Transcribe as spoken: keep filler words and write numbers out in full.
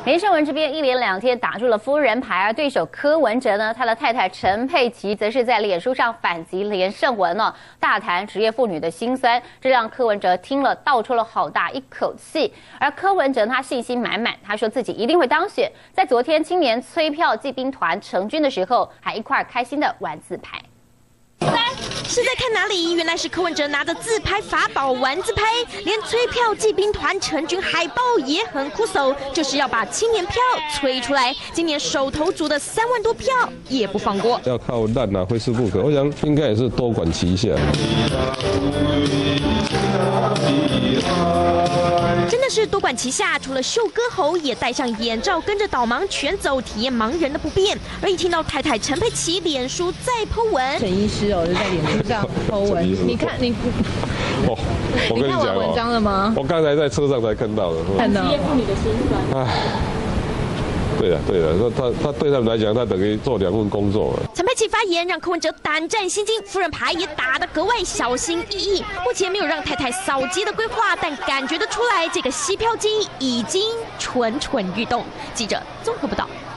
连胜文这边一连两天打出了夫人牌，而对手柯文哲呢，他的太太陈佩琪则是在脸书上反击连胜文呢，大谈职业妇女的辛酸，这让柯文哲听了倒抽了好大一口气。而柯文哲他信心满满，他说自己一定会当选。在昨天青年催票骑兵团成军的时候，还一块开心的玩自拍。 是在看哪里？原来是柯文哲拿着自拍法宝玩自拍，连催票骑兵团成军海报也很酷手，就是要把青年票催出来。今年手头足的三万多票也不放过， 要靠烂啊，非试不可。我想应该也是多管齐下。 真的是多管齐下，除了秀歌喉，也戴上眼罩，跟着导盲犬走，体验盲人的不便。而一听到太太陈佩琪脸书再 po 文， 陈医师哦，就在脸书上 po 文，你看你， 哦，我跟你讲哦， 文章了吗？ 我刚才在车上才看到的， 看到。职业妇女的辛酸。唉。 对了对了，他他对他们来讲，他等于做两份工作了。 陈佩琪发言让柯文哲胆战心惊，夫人牌也打得格外小心翼翼。目前没有让太太扫街的规划，但感觉得出来，这个吸票机已经蠢蠢欲动。记者综合报道。